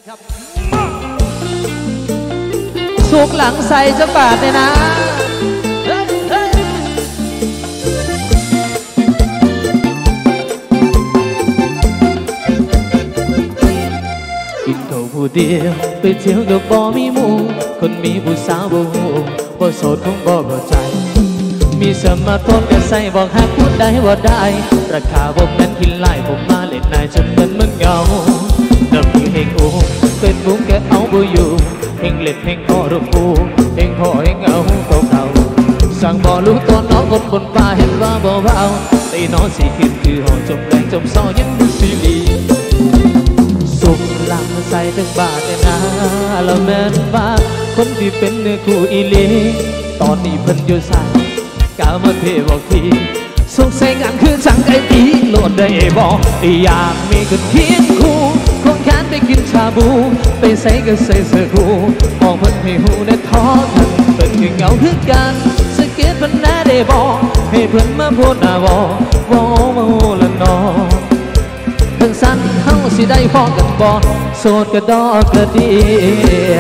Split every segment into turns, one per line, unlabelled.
สุกหลังใส่จะบาดเลยนะกินข้าวผู้เดียวไปเที่ยวกับบ่มีหมู่คนมีผู้สาวบ่หูบ่โสดคงบ่เข้าใจมีสมาร์ทโฟนก็ใส่บอกหากพูดได้ว่าได้ราคาผมนั้นกินไล่ผมมาเล่นนายจนมันเงาดับมือเฮงโอ้เป็นมุ้งแกเอาบ่อยู่เฮงเล็ดเฮงพ่อรูปปูเฮงพ่อเฮงเอาเก่าสั่งบ่รู้ตอนน้องคนป่าเห็นว่าบ่เบาตีน้องสีขึ้นคือห่อจมแรงจมเศร้ายังดูซีรีสุกหลังใส่ถึงบาทเลยนะแล้วแม่นบ้าคนที่เป็นเนื้อคู่อีลีตอนนี้เพิ่นอยู่ใส่กามาเทบอกทีสงสัยงานคือจังไอตีโหลดได้บอกอยากมีคนเคียงคู่คงแค้นไปกินชาบูไปใส่ก็ใส่เสื้อคู่มองเพิ่นให้หูได้ท้อกันเพิ่นคือเงาคือกันสเก็ตเพิ่นแน่ได้บอกให้เพิ่นมาพูดหน้าบอกละนอทั้งสั้นเฮาสิได้พ้องกันบ่โสดกระดอกกระเดีย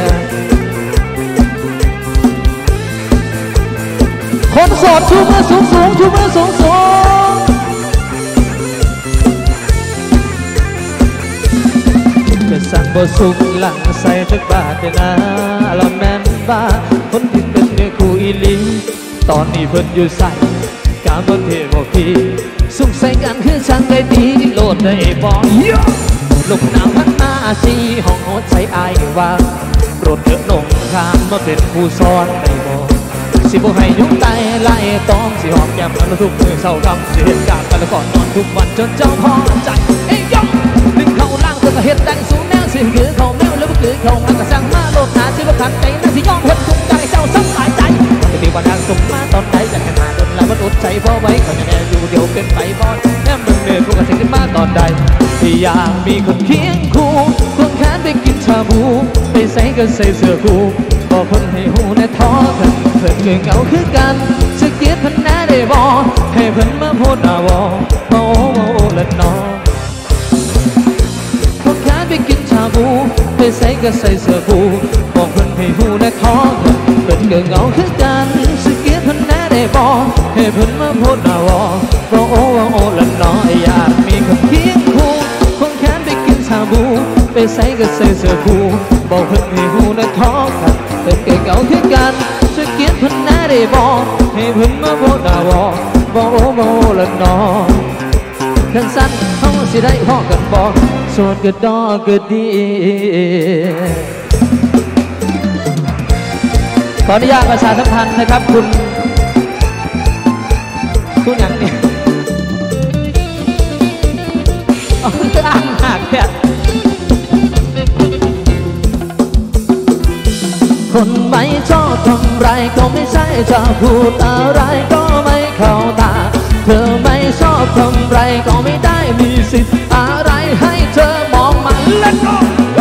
คนโสดชูมือสูงชูมือสูงจะสั่งบ่สุกหลังใส่ทุกบาทนะแล้วแม่นบ้าคนที่เป็นเนื้อคู่อีลีตอนนี้เพิ่นอยู่ใส่กาบ่เทบอกพี่สุขใส่กันคือช่างได้ดีโลดได้บอกลูกน้ำพันมาสีห้องหัวใจอายว่าโปรดเถิดลงข้ามมาเป็นผู้สอนได้บอกสิบ่ให้ยุ่งใจไล่ต้องสิหอบแก้มกันทุกมือเศร้าคำเสียการกันแล้วก่อนนอนทุกวันจนเจ้าพ่อใจเอ้ยยองดึงเข้าล่างเธอก็เห็ดดังสูงแนวสิคือเขาแมวแล้วก็คือเขามันก็สั่งมาโลดหาสิบ่ขัดใจนั่นสิยอมเห็ดทุกใจเจ้าสังหายใจปกติวันนางสมมาตอนไหนจะแค่มาโดนแล้วมันอดใจพอไว้เขาจะแน่อยู่เดี๋ยวเป็นไปบอลแน่มึงเนี่ยพวกกระสิขึ้นมาตอนใดที่อยากมีคนเคียงคู่ควงแขนไปกินชาบูไปใส่ก็ใส่เสื้อคู่บอกคนให้หูในท้อกันเพิ่นเก่งเอาคือกันจะเกียดเพิ่นแน่ได้บอกให้เพิ่นมาพูดหน้าบอกละนอควงแขนไปกินชาบูไปใส่ก็ใส่เสื้อคู่บอกเพิ่นให้หูในท้อกันเพิ่นเก่งเอาคือกันจะเกียดเพิ่นแน่ได้บอกให้เพิ่นมาพูดหน้าบอกละนออยากมีคนเคียงคู่ควงแขนไปกินชาบูไปใส่ก็ใส่เสื้อคู่บอกเพิ่นให้หูในท้อกันเพิ่นเก่งเอาคือกันจะเกียดเพิ่นแน่ได้บอกให้เพิ่นมาพูดหน้าบอกละนอทั้งสั้นเขาสิได้พ้องกันบอกโสดก็ดอกก็ดีขออนุญาตประชาสัมพันธ์นะครับคุณอย่างนี้อ่างหักแค่คนไม่ชอบทำไรก็ไม่ใช่จะพูดอะไรก็ไม่เข้าตาเธอไม่ชอบทำไรก็ไม่ได้มีสิทธิ์อะไรให้เธอมองมันและก็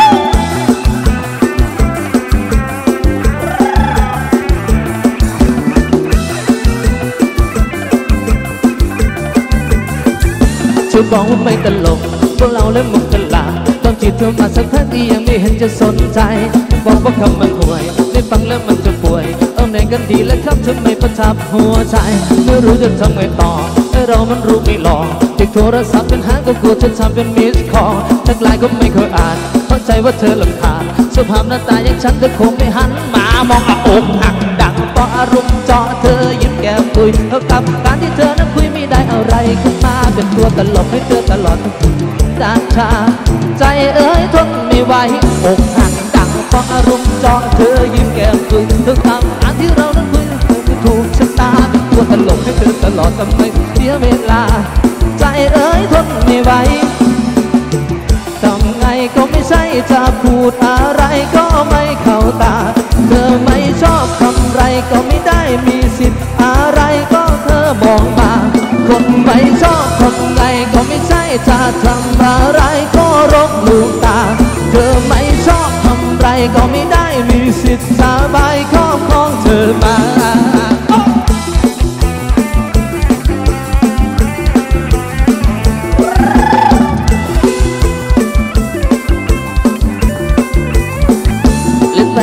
จะบอกว่าไม่ตลกพวกเราเล่นมุกกันละต้องจีบเธอมาสักพักที่ยังไม่เห็นจะสนใจบอกว่าคำมันห่วยได้ฟังแล้วมันจะป่วยไหนกันดีแล้วครับทำไมประทับหัวใจไม่รู้จะทำไงต่อให้เรามันรู้ไม่หลอกติดโทรศัพท์เป็นหางก็กลัวจะทำเป็นมิสคอลทักไลน์ก็ไม่เคยอ่านเข้าใจว่าเธอลำคาญสภาพหน้าตาอย่างฉันเธอคงไม่หันมามองอกหักดังเพราะอารมณ์เจาะเธอยิ้มแก้มคุยเท่ากับการที่เธอนั้นคุยไม่ได้อะไรขึ้นมาเป็นตัวตลกให้เธอตลอดจานชาใจเอ้ยทนไม่ไหวอกหักดังเพราะอารมณ์เจาะเธอยิ้มแก้มคุยเท่ากับการที่เรานั้นคุยถูกชะตาตัวตลกให้เธอตลอดทำไมเสียเวลาใจเอ้ยทนไม่ไหวทำไงก็ไม่ใช่จะพูดอะไรก็ไม่เข้าตาเธอไม่ชอบทำไรก็ไม่ได้มีสิทธิ์อะไรก็เธอมองมาคนไม่ชอบทำไงก็ไม่ใช่จะทำอะไรก็รบลูกตาเธอไม่ชอบทำไรก็ไม่ได้มีสิทธิ์สบายครอบครองเธอมา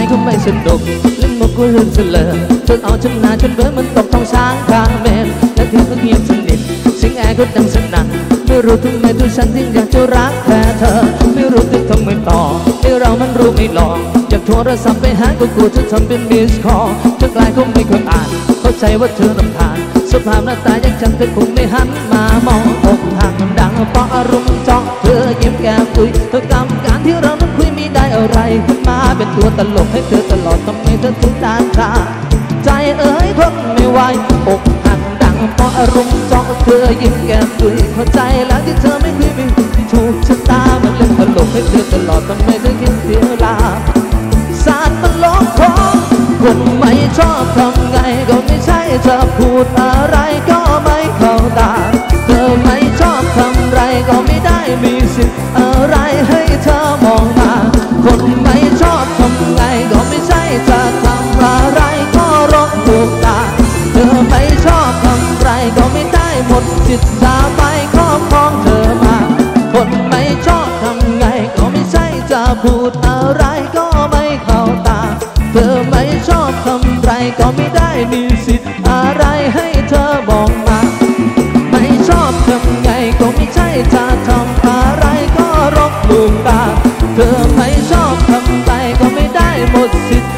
ทำไมสนุกเล่นมุกกูลืมเสลอเธอเอาฉันนาฉันเบื่อมันตกท้องช้างคาเมนและเธอก็เงียบสนิทเสียงแอร์ก็ดังสนั่นไม่รู้ทำไมตัวฉันถึงอยากจะรักแค่เธอไม่รู้จะทำไมต่อให้เรามันรู้ไม่หลอกอยากโทรศัพท์ไปหาก็กลัวจะทำเป็นมิสคอลจะกลายคงไม่เคยอ่านเข้าใจว่าเธอรำคาญสภาพหน้าตาอย่างฉันเธอคงไม่หันมามองอกหักดังเพราะอารมณ์เจาะเธอยิ้มแก้มคุยเธอกำการที่เรานั้นคุยไม่ได้อะไรขึ้นมาเป็นตัวตลกให้เธอตลอดทำไมเธอถึงด้านข้าใจเอ๋ยทนไม่ไหวอกหักดังเพราะอารมณ์เจาะเธอยิ้มแก้มคุยเข้าใจแล้วที่เธอไม่คุยไม่ถูกชะตามันเล่นตลกให้เธอตลอดทำไมเธอคิดเสียลาสารตลกของคนไม่ชอบทำไงก็ไม่ใช่เธอพูดอะไรก็ไม่เข้าตาเธอไม่ชอบทำไรก็ไม่ได้มีสิทธิ์อะไรให้เธอมองมาคนไม่ชอบทำไงก็ไม่ใช่เธอทำอะไรก็รบดวงตาเธอไม่ชอบทำไรก็ไม่ได้หมดสิทธิ์จะไปครอบครองเธอมาคนไม่ชอบทำไงก็ไม่ใช่จะพูดอะไรก็ไม่เข้าตาเธอไม่ชอบทำไรก็ไม่ได้มีสิทธิ์อะไรให้เธอมองมาไม่ชอบทำไงก็ไม่ใช่จะทำอะไรก็รบดวงตาเธอไม่ชอบทำไรก็ไม่ได้หมดสิทธิ์